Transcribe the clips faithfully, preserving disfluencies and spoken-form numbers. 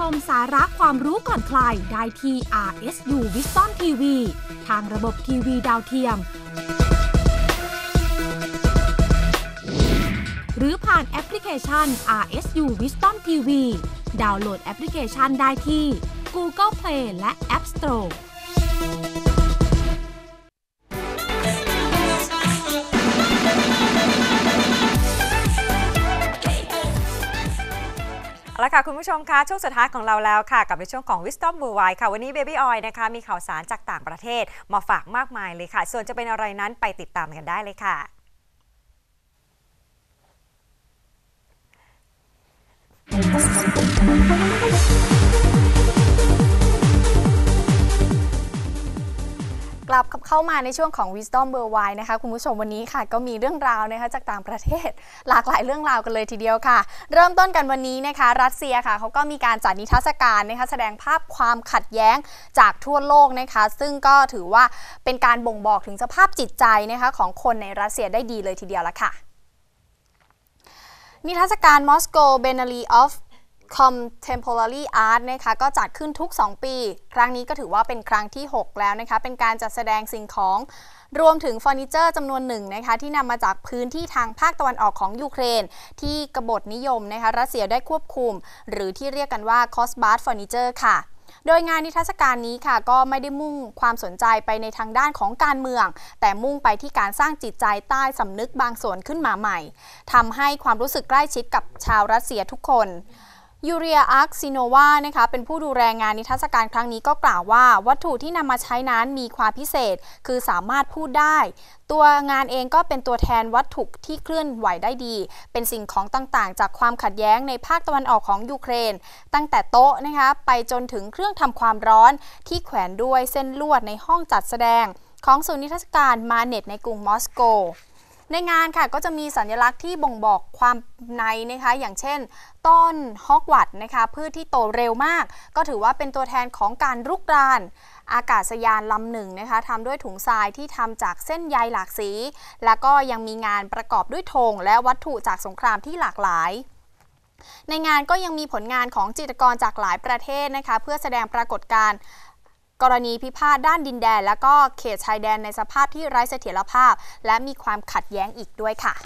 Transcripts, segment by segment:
มสาระความรู้ก่อนใครได้ที่ อาร์ เอส ยู Wisdom ที วี ทางระบบทีวีดาวเทียมหรือผ่านแอปพลิเคชัน อาร์ เอส ยู Wisdom ที วี ดาวน์โหลดแอปพลิเคชันได้ที่ Google Play และ App Store เอาละค่ะคุณผู้ชมคะช่วงสุดท้ายของเราแล้วค่ะกับในช่วงของ Wisdom Worldwide ค่ะวันนี้ Baby Oil นะคะมีข่าวสารจากต่างประเทศมาฝากมากมายเลยค่ะส่วนจะเป็นอะไรนั้นไปติดตามกันได้เลยค่ะกลับเข้ามาในช่วงของ Wisdom Worldwide นะคะคุณผู้ชมวันนี้ค่ะก็มีเรื่องราวนะคะจากต่างประเทศหลากหลายเรื่องราวกันเลยทีเดียวค่ะเริ่มต้นกันวันนี้นะคะรัสเซียค่ะเขาก็มีการจัดนิทรรศการนะคะแสดงภาพความขัดแย้งจากทั่วโลกนะคะซึ่งก็ถือว่าเป็นการบ่งบอกถึงสภาพจิตใจนะคะของคนในรัสเซียได้ดีเลยทีเดียวละค่ะนิทรรศการ Moscow Biennale of Contemporary Art นะคะก็จัดขึ้นทุกสองปีครั้งนี้ก็ถือว่าเป็นครั้งที่หกแล้วนะคะเป็นการจัดแสดงสิ่งของรวมถึงเฟอร์นิเจอร์จำนวนหนึ่งนะคะที่นำมาจากพื้นที่ทางภาคตะวันออกของยูเครนที่กบฏนิยมนะคะรัสเซียได้ควบคุมหรือที่เรียกกันว่า Kosbart Furniture ค่ะโดยงานนิทรรศการนี้ค่ะก็ไม่ได้มุ่งความสนใจไปในทางด้านของการเมืองแต่มุ่งไปที่การสร้างจิตใจใต้สำนึกบางส่วนขึ้นมาใหม่ทำให้ความรู้สึกใกล้ชิดกับชาวรัสเซียทุกคนยูเรีย อาร์คซิโนวานะคะเป็นผู้ดูแลงานนิทรรศการครั้งนี้ก็กล่าวว่าวัตถุที่นำมาใช้นั้นมีความพิเศษคือสามารถพูดได้ตัวงานเองก็เป็นตัวแทนวัตถุที่เคลื่อนไหวได้ดีเป็นสิ่งของต่างๆจากความขัดแย้งในภาคตะวันออกของยูเครนตั้งแต่โต๊ะนะคะไปจนถึงเครื่องทำความร้อนที่แขวนด้วยเส้นลวดในห้องจัดแสดงของศูนย์นิทรรศการมาเน็ตในกรุงมอสโกในงานค่ะก็จะมีสัญลักษณ์ที่บ่งบอกความในนะคะอย่างเช่นต้นฮอกวอตส์นะคะพืชที่โตเร็วมากก็ถือว่าเป็นตัวแทนของการรุกรานอากาศยานลำหนึ่งนะคะทำด้วยถุงทรายที่ทำจากเส้นใยหลากสีแล้วก็ยังมีงานประกอบด้วยธงและวัตถุจากสงครามที่หลากหลายในงานก็ยังมีผลงานของจิตรกรจากหลายประเทศนะคะเพื่อแสดงปรากฏการณ์กรณีพิพาทด้านดินแดนและก็เขตชายแดนในสภาพที่ไร้เสถียรภาพและมีความขัดแย้งอีกด้วยค่ะ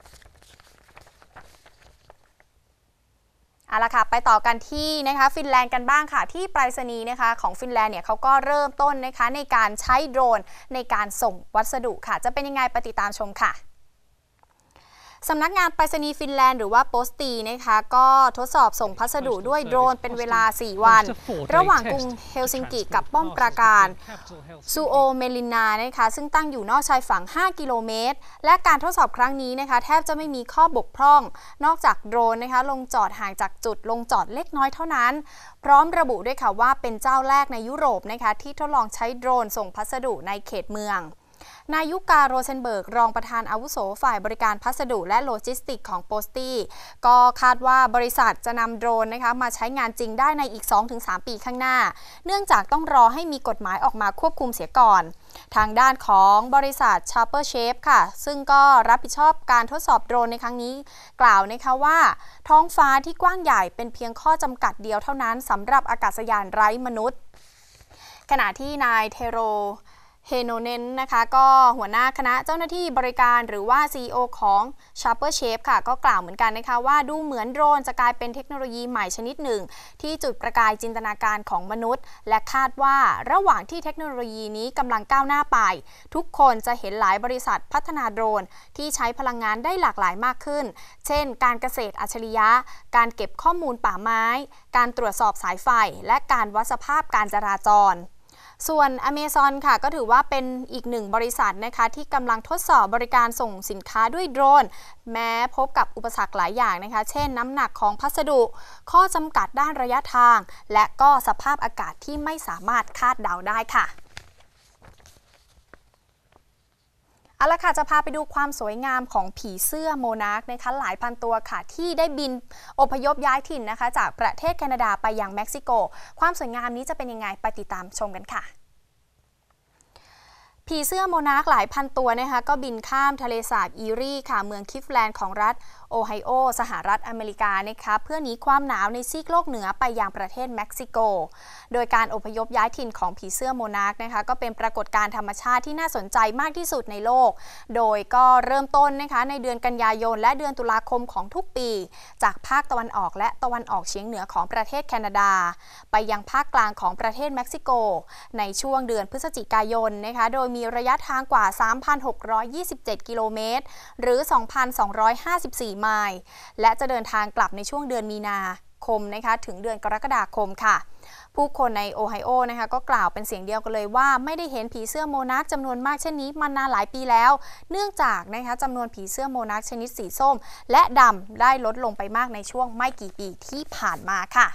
เอาละค่ะไปต่อกันที่นะคะฟินแลนด์กันบ้างค่ะที่ไปรษณีย์นะคะของฟินแลนด์เนี่ยเขาก็เริ่มต้นนะคะในการใช้โดรนในการส่งวัสดุค่ะจะเป็นยังไงไปติดตามชมค่ะสำนักงานไปรษณีย์ฟินแลนด์หรือว่าโปสตีนะคะก็ทดสอบส่งพัสดุด้วยโดรนเป็นเวลาสี่วันระหว่างกรุงเฮลซิงกิกับป้อมปราการซูโอเมลินานะคะซึ่งตั้งอยู่นอกชายฝั่งห้ากิโลเมตรและการทดสอบครั้งนี้นะคะแทบจะไม่มีข้อบกพร่องนอกจากโดรนนะคะลงจอดห่างจากจุดลงจอดเล็กน้อยเท่านั้นพร้อมระบุด้วยค่ะว่าเป็นเจ้าแรกในยุโรปนะคะที่ทดลองใช้โดรนส่งพัสดุในเขตเมืองนายยุกาโรเซนเบิร์กรองประธานอาวุโสฝ่ายบริการพัสดุและโลจิสติกของโปสตี้ก็คาดว่าบริษัทจะนำโดรนนะคะมาใช้งานจริงได้ในอีก สองถึงสาม ปีข้างหน้าเนื่องจากต้องรอให้มีกฎหมายออกมาควบคุมเสียก่อนทางด้านของบริษัท Sharper Shape ค่ะซึ่งก็รับผิดชอบการทดสอบโดรนในครั้งนี้กล่าวนะคะว่าท้องฟ้าที่กว้างใหญ่เป็นเพียงข้อจำกัดเดียวเท่านั้นสำหรับอากาศยานไร้มนุษย์ขณะที่นายเทโรเฮโนเนนนะคะก็หัวหน้าคณะเจ้าหน้าที่บริการหรือว่า ซี อี โอ ของ Sharper Shape ค่ะก็กล่าวเหมือนกันนะคะว่าดูเหมือนโดรนจะกลายเป็นเทคโนโลยีใหม่ชนิดหนึ่งที่จุดประกายจินตนาการของมนุษย์และคาดว่าระหว่างที่เทคโนโลยีนี้กำลังก้าวหน้าไปทุกคนจะเห็นหลายบริษัทพัฒนาโดรนที่ใช้พลังงานได้หลากหลายมากขึ้นเช่นการเกษตรอัจฉริยะการเก็บข้อมูลป่าไม้การตรวจสอบสายไฟและการวัดสภาพการจราจรส่วน Amazon ค่ะก็ถือว่าเป็นอีกหนึ่งบริษัทนะคะที่กำลังทดสอบบริการส่งสินค้าด้วยโดรนแม้พบกับอุปสรรคหลายอย่างนะคะเช่นน้ำหนักของพัสดุข้อจำกัดด้านระยะทางและก็สภาพอากาศที่ไม่สามารถคาดเดาได้ค่ะเอาละค่ะจะพาไปดูความสวยงามของผีเสื้อโมนาร์คนะคะหลายพันตัวค่ะที่ได้บินอพยพย้ายถิ่นนะคะจากประเทศแคนาดาไปยังเม็กซิโกความสวยงามนี้จะเป็นยังไงไปติดตามชมกันค่ะผีเสื้อโมนาร์คหลายพันตัวนะคะก็บินข้ามทะเลสาบอีรีค่ะเมืองคิฟแลนด์ของรัฐโอไฮโอสหรัฐอเมริกานะคะเพื่อหนีความหนาวในซีกโลกเหนือไปยังประเทศเม็กซิโกโดยการอพยพย้ายถิ่นของผีเสื้อโมนาร์คนะคะก็เป็นปรากฏการณ์ธรรมชาติที่น่าสนใจมากที่สุดในโลกโดยก็เริ่มต้นนะคะในเดือนกันยายนและเดือนตุลาคมของทุกปีจากภาคตะวันออกและตะวันออกเฉียงเหนือของประเทศแคนาดาไปยังภาคกลางของประเทศเม็กซิโกในช่วงเดือนพฤศจิกายนนะคะโดยมีระยะทางกว่า สามพันหกร้อยยี่สิบเจ็ด กิโลเมตรหรือ สองพันสองร้อยห้าสิบสี่ ไมล์และจะเดินทางกลับในช่วงเดือนมีนาคมนะคะถึงเดือนกรกฎาคมค่ะผู้คนในโอไฮโอนะคะก็กล่าวเป็นเสียงเดียวกันเลยว่าไม่ได้เห็นผีเสื้อโมนาร์คจำนวนมากเช่นนี้มานานหลายปีแล้วเนื่องจากนะคะจำนวนผีเสื้อโมนาร์คชนิดสีส้มและดำได้ลดลงไปมากในช่วงไม่กี่ปีที่ผ่านมาค่ะ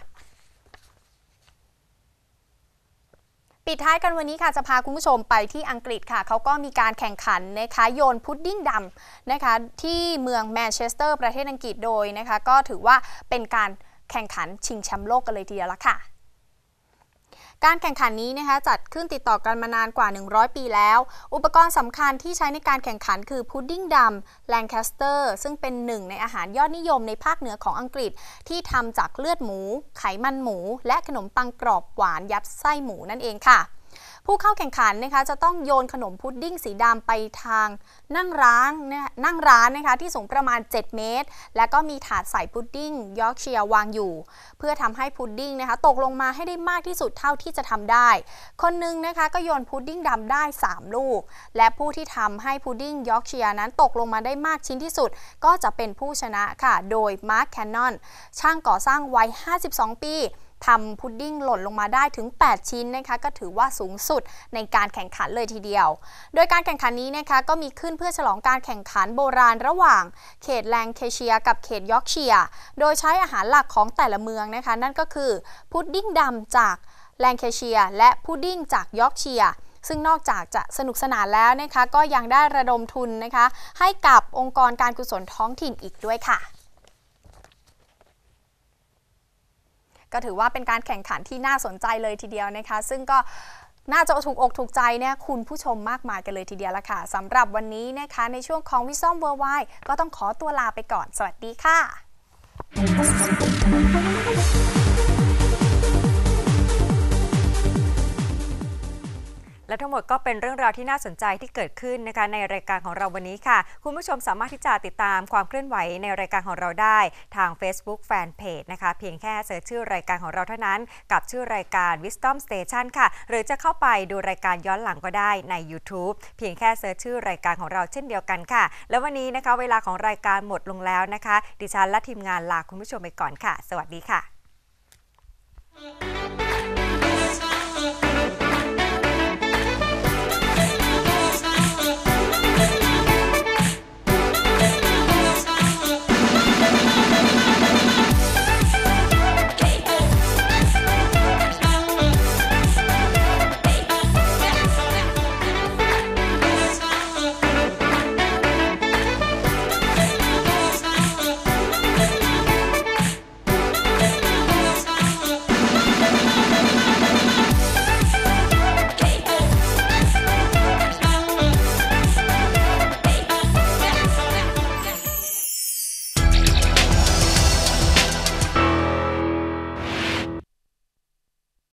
ปิดท้ายกันวันนี้ค่ะจะพาคุณผู้ชมไปที่อังกฤษค่ะเขาก็มีการแข่งขันนะคะโยนพุดดิ้งดำนะคะที่เมืองแมนเชสเตอร์ประเทศอังกฤษโดยนะคะก็ถือว่าเป็นการแข่งขันชิงแชมป์โลกกันเลยทีเดียวละค่ะการแข่งขันนี้นะคะจัดขึ้นติดต่อกันมานานกว่าหนึ่งร้อยปีแล้วอุปกรณ์สำคัญที่ใช้ในการแข่งขันคือพุดดิ้งดำแลงแคสเตอร์ซึ่งเป็นหนึ่งในอาหารยอดนิยมในภาคเหนือของอังกฤษที่ทำจากเลือดหมูไขมันหมูและขนมปังกรอบหวานยัดไส้หมูนั่นเองค่ะผู้เข้าแข่งขันนะคะจะต้องโยนขนมพุดดิ้งสีดำไปทางนั่งร้านนั่งร้านนะคะที่สูงประมาณเจ็ดเมตรและก็มีถาดใส่พุดดิ้งยอร์กเชียร์วางอยู่เพื่อทำให้พุดดิ้งนะคะตกลงมาให้ได้มากที่สุดเท่าที่จะทำได้คนนึงนะคะก็โยนพุดดิ้งดำได้สามลูกและผู้ที่ทำให้พุดดิ้งยอร์กเชียร์นั้นตกลงมาได้มากชิ้นที่สุดก็จะเป็นผู้ชนะค่ะโดยมาร์คแคนนอนช่างก่อสร้างวัยห้าสิบสองปีทำพุดดิ้งหล่นลงมาได้ถึงแปดชิ้นนะคะก็ถือว่าสูงสุดในการแข่งขันเลยทีเดียวโดยการแข่งขันนี้นะคะก็มีขึ้นเพื่อฉลองการแข่งขันโบราณระหว่างเขตแลงเคเชียกับเขตยอร์กเชียร์โดยใช้อาหารหลักของแต่ละเมืองนะคะนั่นก็คือพุดดิ้งดำจากแลงเคเชียและพุดดิ้งจากยอร์กเชียร์ซึ่งนอกจากจะสนุกสนานแล้วนะคะก็ยังได้ระดมทุนนะคะให้กับองค์กรการกุศลท้องถิ่นอีกด้วยค่ะก็ถือว่าเป็นการแข่งขันที่น่าสนใจเลยทีเดียวนะคะซึ่งก็น่าจะถูกอกถูกใจเนี่ยคุณผู้ชมมากมายกันเลยทีเดียวละค่ะสำหรับวันนี้นะคะในช่วงของ Wisdom Worldwide ก็ต้องขอตัวลาไปก่อนสวัสดีค่ะและทั้งหมดก็เป็นเรื่องราวที่น่าสนใจที่เกิดขึ้นนะคะในรายการของเราวันนี้ค่ะคุณผู้ชมสามารถที่จะติดตามความเคลื่อนไหวในรายการของเราได้ทาง Facebook Fanpage นะคะเพียงแค่เสิร์ชชื่อรายการของเราเท่านั้นกับชื่อรายการ Wisdom Station ค่ะหรือจะเข้าไปดูรายการย้อนหลังก็ได้ใน YouTube เพียงแค่เสิร์ชชื่อรายการของเราเช่นเดียวกันค่ะแล้ววันนี้นะคะเวลาของรายการหมดลงแล้วนะคะดิฉันและทีมงานลาคุณผู้ชมไปก่อนค่ะสวัสดีค่ะ